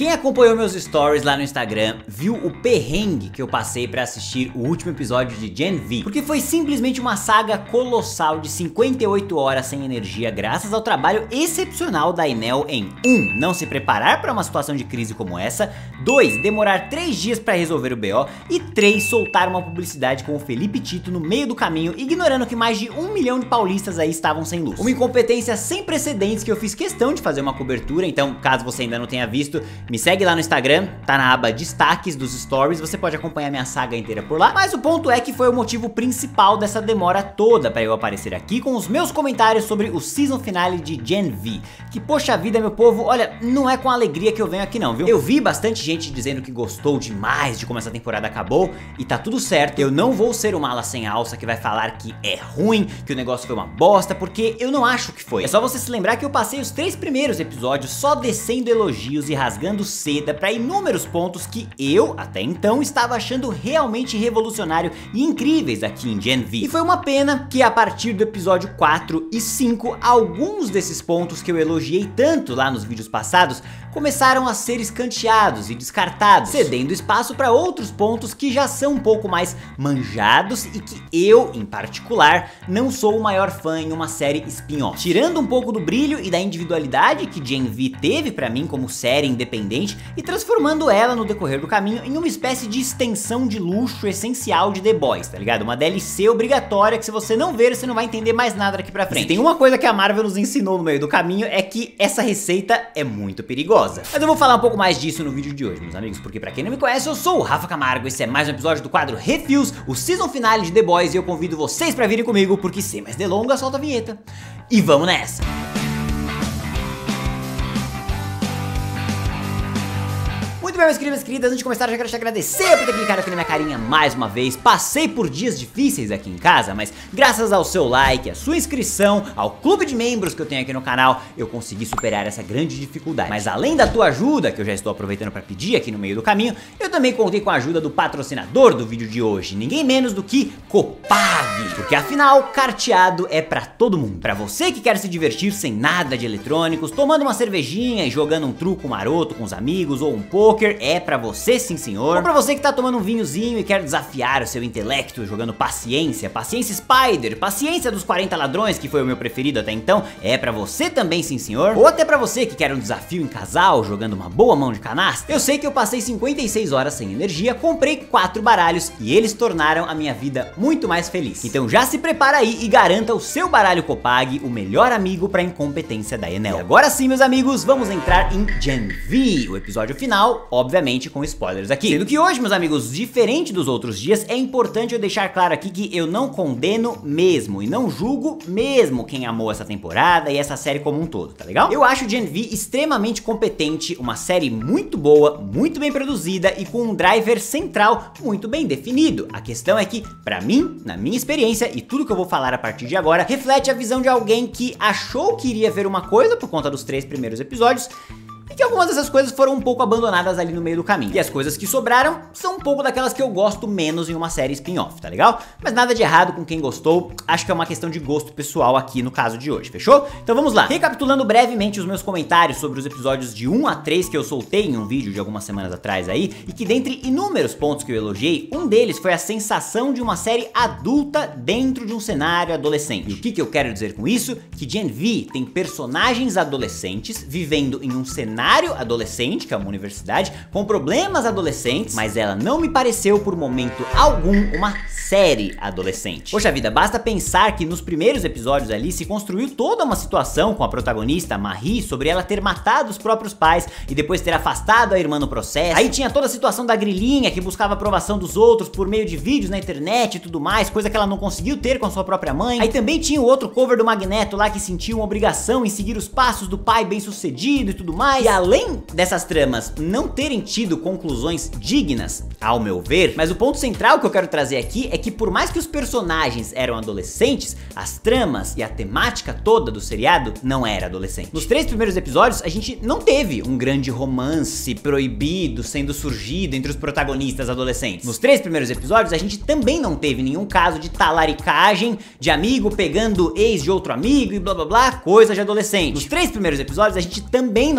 Quem acompanhou meus stories lá no Instagram viu o perrengue que eu passei pra assistir o último episódio de Gen V, porque foi simplesmente uma saga colossal de 58 horas sem energia graças ao trabalho excepcional da Enel em 1. Não se preparar para uma situação de crise como essa, 2. Demorar 3 dias pra resolver o BO e 3. Soltar uma publicidade com o Felipe Tito no meio do caminho, ignorando que mais de 1 milhão de paulistas aí estavam sem luz. Uma incompetência sem precedentes que eu fiz questão de fazer uma cobertura, então caso você ainda não tenha visto, me segue lá no Instagram, tá na aba destaques dos stories, você pode acompanhar minha saga inteira por lá. Mas o ponto é que foi o motivo principal dessa demora toda pra eu aparecer aqui com os meus comentários sobre o season finale de Gen V. Que poxa vida, meu povo, olha, não é com alegria que eu venho aqui não, viu? Eu vi bastante gente dizendo que gostou demais de como essa temporada acabou e tá tudo certo. Eu não vou ser o mala sem alça que vai falar que é ruim, que o negócio foi uma bosta, porque eu não acho que foi. É só você se lembrar que eu passei os 3 primeiros episódios só descendo elogios e rasgando seda pra inúmeros pontos que eu, até então, estava achando realmente revolucionário e incríveis aqui em Gen V. E foi uma pena que a partir do episódio 4 e 5, alguns desses pontos que eu elogiei tanto lá nos vídeos passados começaram a ser escanteados e descartados, cedendo espaço para outros pontos que já são um pouco mais manjados e que eu, em particular, não sou o maior fã em uma série spin-off. Tirando um pouco do brilho e da individualidade que Gen V teve pra mim como série independente e transformando ela no decorrer do caminho em uma espécie de extensão de luxo essencial de The Boys, tá ligado? Uma DLC obrigatória que se você não ver, você não vai entender mais nada daqui pra frente. Se tem uma coisa que a Marvel nos ensinou no meio do caminho é que essa receita é muito perigosa. Mas eu vou falar um pouco mais disso no vídeo de hoje, meus amigos, porque pra quem não me conhece, eu sou o Rafa Camargo, esse é mais um episódio do quadro Refills, o season finale de The Boys, e eu convido vocês pra virem comigo, porque sem mais delongas, solta a vinheta e vamos nessa! Muito bem, meus queridos e queridas, antes de começar eu já quero te agradecer por ter clicado aqui na minha carinha mais uma vez. Passei por dias difíceis aqui em casa, mas graças ao seu like, a sua inscrição, ao clube de membros que eu tenho aqui no canal, eu consegui superar essa grande dificuldade. Mas além da tua ajuda, que eu já estou aproveitando para pedir aqui no meio do caminho, eu também contei com a ajuda do patrocinador do vídeo de hoje, ninguém menos do que Copag. Porque afinal, carteado é pra todo mundo. Pra você que quer se divertir sem nada de eletrônicos, tomando uma cervejinha e jogando um truco maroto com os amigos ou um poker, é pra você sim senhor. Ou pra você que tá tomando um vinhozinho e quer desafiar o seu intelecto jogando paciência, paciência Spider, paciência dos 40 ladrões, que foi o meu preferido até então, é pra você também sim senhor. Ou até pra você que quer um desafio em casal jogando uma boa mão de canastra. Eu sei que eu passei 56 horas sem energia, comprei 4 baralhos e eles tornaram a minha vida muito mais feliz. Então já se prepara aí e garanta o seu baralho Copag, o melhor amigo pra incompetência da Enel. E agora sim, meus amigos, vamos entrar em Gen V, o episódio final, obviamente com spoilers aqui. Sendo que hoje, meus amigos, diferente dos outros dias, é importante eu deixar claro aqui que eu não condeno mesmo e não julgo mesmo quem amou essa temporada e essa série como um todo, tá legal? Eu acho Gen V extremamente competente, uma série muito boa, muito bem produzida e com um driver central muito bem definido. A questão é que, pra mim, na minha experiência e tudo que eu vou falar a partir de agora, reflete a visão de alguém que achou que iria ver uma coisa por conta dos 3 primeiros episódios e que algumas dessas coisas foram um pouco abandonadas ali no meio do caminho. E as coisas que sobraram são um pouco daquelas que eu gosto menos em uma série spin-off, tá legal? Mas nada de errado com quem gostou, acho que é uma questão de gosto pessoal aqui no caso de hoje, fechou? Então vamos lá. Recapitulando brevemente os meus comentários sobre os episódios de 1 a 3 que eu soltei em um vídeo de algumas semanas atrás aí, e que dentre inúmeros pontos que eu elogiei, um deles foi a sensação de uma série adulta dentro de um cenário adolescente. E o que eu quero dizer com isso? Que Gen V tem personagens adolescentes vivendo em um cenário adolescente, que é uma universidade, com problemas adolescentes, mas ela não me pareceu por momento algum uma série adolescente. Poxa vida, basta pensar que nos primeiros episódios ali se construiu toda uma situação com a protagonista, Marie, sobre ela ter matado os próprios pais e depois ter afastado a irmã no processo. Aí tinha toda a situação da grilinha que buscava a aprovação dos outros por meio de vídeos na internet e tudo mais, coisa que ela não conseguiu ter com a sua própria mãe. Aí também tinha o outro cover do Magneto lá que sentiu uma obrigação em seguir os passos do pai bem sucedido e tudo mais. E além dessas tramas não terem tido conclusões dignas, ao meu ver, mas o ponto central que eu quero trazer aqui é que por mais que os personagens eram adolescentes, as tramas e a temática toda do seriado não era adolescente. Nos 3 primeiros episódios, a gente não teve um grande romance proibido sendo surgido entre os protagonistas adolescentes. Nos 3 primeiros episódios, a gente também não teve nenhum caso de talaricagem, de amigo pegando ex de outro amigo e blá blá blá, coisa de adolescente. Nos 3 primeiros episódios, a gente também não teve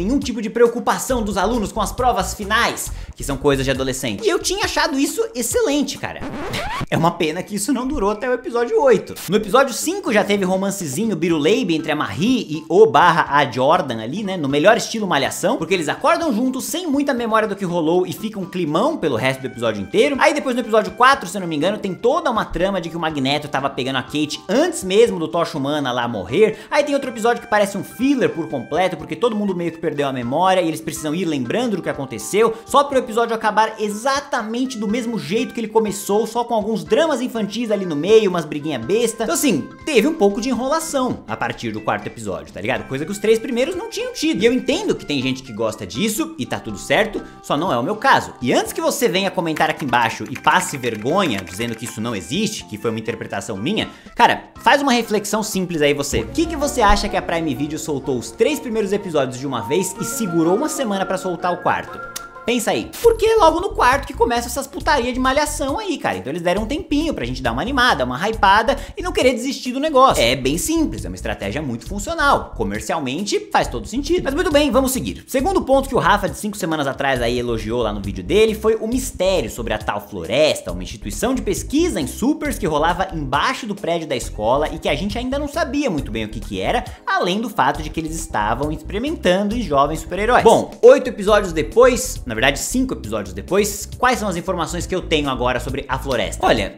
nenhum tipo de preocupação dos alunos com as provas finais, que são coisas de adolescente. E eu tinha achado isso excelente, cara. É uma pena que isso não durou até o episódio 8. No episódio 5 já teve romancezinho biruleibe entre a Marie e a Jordan ali, né, no melhor estilo Malhação, porque eles acordam juntos sem muita memória do que rolou e fica um climão pelo resto do episódio inteiro. Aí depois no episódio 4, se eu não me engano, tem toda uma trama de que o Magneto tava pegando a Kate antes mesmo do Tocha Humana lá morrer. Aí tem outro episódio que parece um filler por completo, porque todo mundo meio que perdeu a memória e eles precisam ir lembrando do que aconteceu, só pro episódio acabar exatamente do mesmo jeito que ele começou, só com alguns dramas infantis ali no meio, umas briguinhas besta. Então assim, teve um pouco de enrolação a partir do 4º episódio, tá ligado? Coisa que os 3 primeiros não tinham tido. E eu entendo que tem gente que gosta disso e tá tudo certo, só não é o meu caso. E antes que você venha comentar aqui embaixo e passe vergonha dizendo que isso não existe, que foi uma interpretação minha, cara, faz uma reflexão simples aí você. Por que você acha que a Prime Video soltou os 3 primeiros episódios de uma vez e segurou uma semana pra soltar o 4º? Pensa aí. Porque é logo no 4º que começa essas putaria de malhação aí, cara. Então eles deram um tempinho pra gente dar uma animada, uma hypada e não querer desistir do negócio. É bem simples, é uma estratégia muito funcional. Comercialmente faz todo sentido. Mas muito bem, vamos seguir. Segundo ponto que o Rafa de 5 semanas atrás aí elogiou lá no vídeo dele foi o mistério sobre a tal floresta, uma instituição de pesquisa em supers que rolava embaixo do prédio da escola e que a gente ainda não sabia muito bem o que era, além do fato de que eles estavam experimentando em jovens super-heróis. Bom, 8 episódios depois, na verdade 5 episódios depois, quais são as informações que eu tenho agora sobre a floresta? Olha,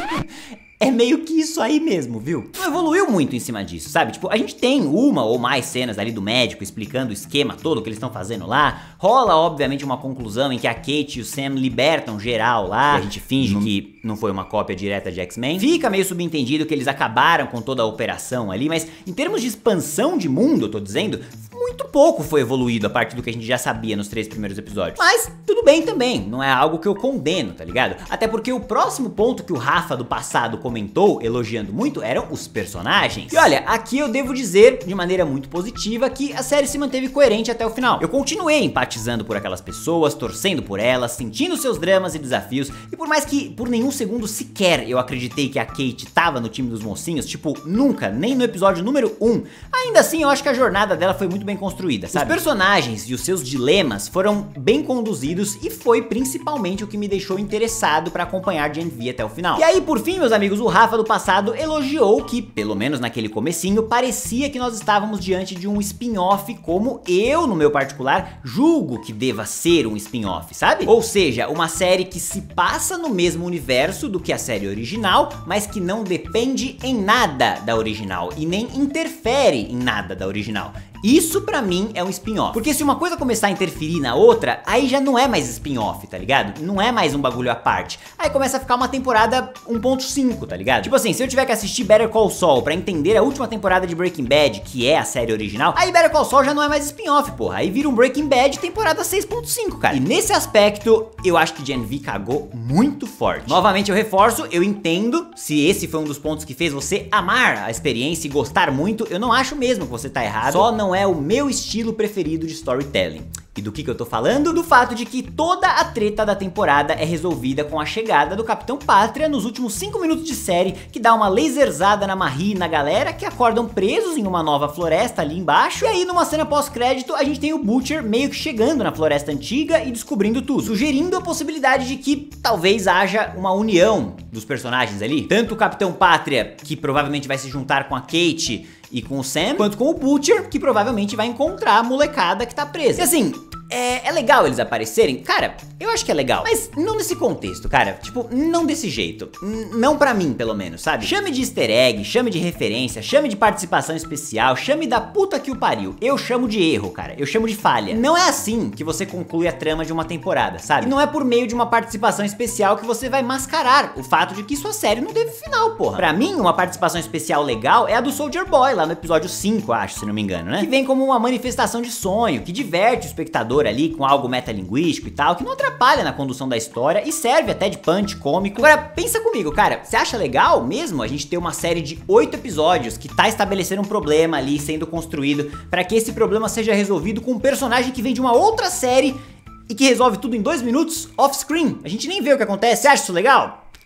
é meio que isso aí mesmo, viu? Não evoluiu muito em cima disso, sabe? Tipo, a gente tem uma ou mais cenas ali do médico explicando o esquema todo que eles estão fazendo lá. Rola, obviamente, uma conclusão em que a Kate e o Sam libertam geral lá. A gente finge que não foi uma cópia direta de X-Men. Fica meio subentendido que eles acabaram com toda a operação ali, mas em termos de expansão de mundo, eu tô dizendo, muito pouco foi evoluído a partir do que a gente já sabia nos 3 primeiros episódios. Mas tudo bem também, não é algo que eu condeno, tá ligado? Até porque o próximo ponto que o Rafa do passado comentou, elogiando muito, eram os personagens. E olha, aqui eu devo dizer, de maneira muito positiva, que a série se manteve coerente até o final. Eu continuei empatizando por aquelas pessoas, torcendo por elas, sentindo seus dramas e desafios, e por mais que por nenhum segundo sequer eu acreditei que a Kate tava no time dos mocinhos, tipo, nunca, nem no episódio número 1, ainda assim eu acho que a jornada dela foi muito bem construída, sabe? Os personagens e os seus dilemas foram bem conduzidos e foi principalmente o que me deixou interessado pra acompanhar Gen V até o final. E aí, por fim, meus amigos, o Rafa do passado elogiou que, pelo menos naquele comecinho, parecia que nós estávamos diante de um spin-off como eu, no meu particular, julgo que deva ser um spin-off, sabe? Ou seja, uma série que se passa no mesmo universo do que a série original, mas que não depende em nada da original e nem interfere em nada da original. Isso pra mim é um spin-off. Porque se uma coisa começar a interferir na outra, aí já não é mais spin-off, tá ligado? Não é mais um bagulho à parte. Aí começa a ficar uma temporada 1.5, tá ligado? Tipo assim, se eu tiver que assistir Better Call Saul pra entender a última temporada de Breaking Bad, que é a série original, aí Better Call Saul já não é mais spin-off, porra. Aí vira um Breaking Bad temporada 6.5, cara. E nesse aspecto, eu acho que Gen V cagou muito forte. Novamente eu reforço, eu entendo se esse foi um dos pontos que fez você amar a experiência e gostar muito, eu não acho mesmo que você tá errado. Só não é o meu estilo preferido de storytelling. E do que eu tô falando? Do fato de que toda a treta da temporada é resolvida com a chegada do Capitão Pátria nos últimos 5 minutos de série, que dá uma laserzada na Marie e na galera, que acordam presos em uma nova floresta ali embaixo. E aí numa cena pós-crédito a gente tem o Butcher meio que chegando na floresta antiga e descobrindo tudo, sugerindo a possibilidade de que talvez haja uma união dos personagens ali. Tanto o Capitão Pátria, que provavelmente vai se juntar com a Kate e com o Sam, quanto com o Butcher, que provavelmente vai encontrar a molecada que tá presa. E assim, é legal eles aparecerem? Cara, eu acho que é legal, mas não nesse contexto, cara. Tipo, não desse jeito. Não pra mim, pelo menos, sabe? Chame de easter egg, chame de referência, chame de participação especial, chame da puta que o pariu. Eu chamo de erro, cara. Eu chamo de falha. Não é assim que você conclui a trama de uma temporada, sabe? E não é por meio de uma participação especial que você vai mascarar o fato de que sua série não teve final, porra. Pra mim, uma participação especial legal é a do Soldier Boy, lá no episódio 5, acho, se não me engano, né? Que vem como uma manifestação de sonho, que diverte o espectador ali com algo metalinguístico e tal, que não atrapalha na condução da história e serve até de punch cômico. Agora, pensa comigo, cara, você acha legal mesmo a gente ter uma série de 8 episódios que tá estabelecendo um problema ali sendo construído pra que esse problema seja resolvido com um personagem que vem de uma outra série e que resolve tudo em 2 minutos off-screen? A gente nem vê o que acontece. Você acha isso legal?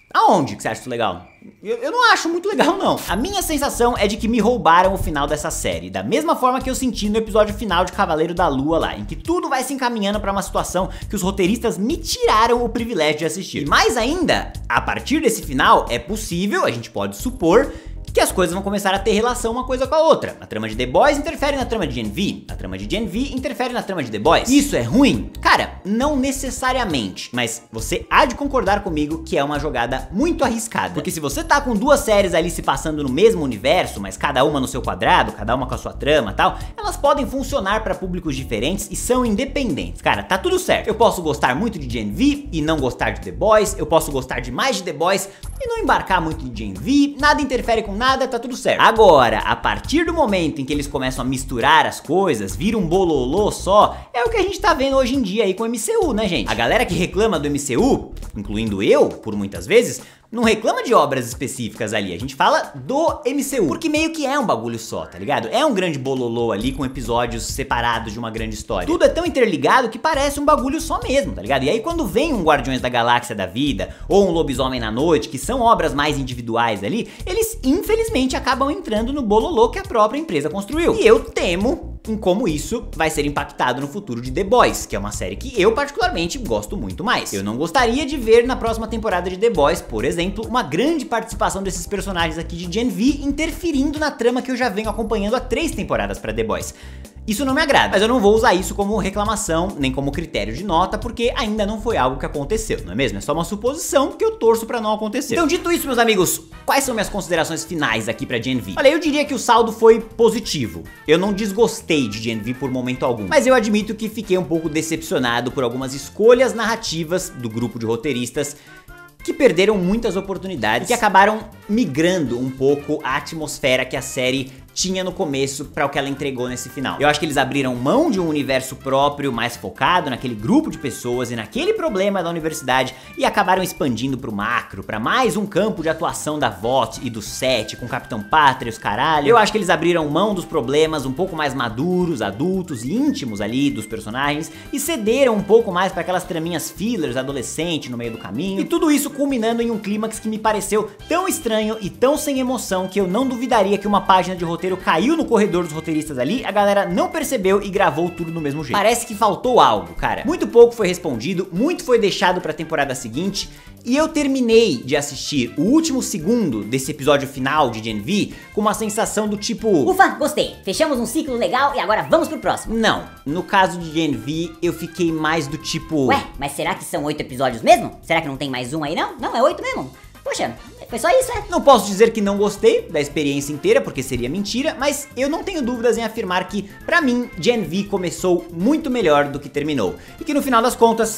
Aonde que você acha isso legal? Eu não acho muito legal, não. A minha sensação é de que me roubaram o final dessa série, da mesma forma que eu senti no episódio final de Cavaleiro da Lua lá, em que tudo vai se encaminhando pra uma situação que os roteiristas me tiraram o privilégio de assistir. E mais ainda, a partir desse final, é possível, a gente pode supor, que as coisas vão começar a ter relação uma coisa com a outra. A trama de The Boys interfere na trama de Gen V, a trama de Gen V interfere na trama de The Boys. Isso é ruim? Cara, não necessariamente, mas você há de concordar comigo que é uma jogada muito arriscada. Porque se você tá com duas séries ali se passando no mesmo universo, mas cada uma no seu quadrado, cada uma com a sua trama e tal, elas podem funcionar pra públicos diferentes e são independentes. Cara, tá tudo certo. Eu posso gostar muito de Gen V e não gostar de The Boys, eu posso gostar demais de The Boys e não embarcar muito em Gen V, nada interfere com nada, tá tudo certo. Agora, a partir do momento em que eles começam a misturar as coisas, vira um bololô só, é o que a gente tá vendo hoje em dia aí com o MCU, né, gente? A galera que reclama do MCU, incluindo eu, por muitas vezes, não reclama de obras específicas ali, a gente fala do MCU, porque meio que é um bagulho só, tá ligado? É um grande bololô ali com episódios separados de uma grande história. Tudo é tão interligado que parece um bagulho só mesmo, tá ligado? E aí quando vem um Guardiões da Galáxia da vida, ou um Lobisomem na Noite, que são obras mais individuais ali, eles infelizmente acabam entrando no bololô que a própria empresa construiu. E eu temo em como isso vai ser impactado no futuro de The Boys, que é uma série que eu particularmente gosto muito mais. Eu não gostaria de ver na próxima temporada de The Boys, por exemplo, uma grande participação desses personagens aqui de Gen V interferindo na trama que eu já venho acompanhando há 3 temporadas pra The Boys. Isso não me agrada, mas eu não vou usar isso como reclamação, nem como critério de nota, porque ainda não foi algo que aconteceu, não é mesmo? É só uma suposição que eu torço pra não acontecer. Então, dito isso, meus amigos, quais são minhas considerações finais aqui pra Gen V? Olha, eu diria que o saldo foi positivo. Eu não desgostei de Gen V por momento algum, mas eu admito que fiquei um pouco decepcionado por algumas escolhas narrativas do grupo de roteiristas que perderam muitas oportunidades e que acabaram migrando um pouco a atmosfera que a série tinha no começo para o que ela entregou nesse final. Eu acho que eles abriram mão de um universo próprio, mais focado naquele grupo de pessoas e naquele problema da universidade e acabaram expandindo pro macro, para mais um campo de atuação da VOT e do Seth com Capitão Pátria e os caralho. Eu acho que eles abriram mão dos problemas um pouco mais maduros, adultos e íntimos ali dos personagens e cederam um pouco mais para aquelas traminhas fillers adolescente no meio do caminho. E tudo isso culminando em um clímax que me pareceu tão estranho e tão sem emoção que eu não duvidaria que uma página de roteiro caiu no corredor dos roteiristas ali, a galera não percebeu e gravou tudo do mesmo jeito. Parece que faltou algo, cara. Muito pouco foi respondido, muito foi deixado pra temporada seguinte, e eu terminei de assistir o último segundo desse episódio final de Gen V com uma sensação do tipo... Ufa, gostei, fechamos um ciclo legal e agora vamos pro próximo. Não, no caso de Gen V eu fiquei mais do tipo... Ué, mas será que são 8 episódios mesmo? Será que não tem mais um aí não? Não, é 8 mesmo. Poxa, foi só isso, é? Não posso dizer que não gostei da experiência inteira, porque seria mentira, mas eu não tenho dúvidas em afirmar que, pra mim, Gen V começou muito melhor do que terminou. E que no final das contas,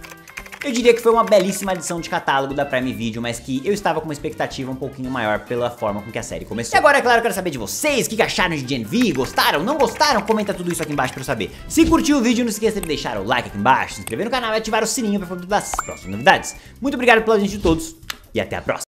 eu diria que foi uma belíssima adição de catálogo da Prime Video, mas que eu estava com uma expectativa um pouquinho maior pela forma com que a série começou. E agora, é claro, eu quero saber de vocês, o que acharam de Gen V, gostaram, não gostaram? Comenta tudo isso aqui embaixo pra eu saber. Se curtiu o vídeo, não esqueça de deixar o like aqui embaixo, se inscrever no canal e ativar o sininho pra falar das próximas novidades. Muito obrigado pela audiência de todos e até a próxima.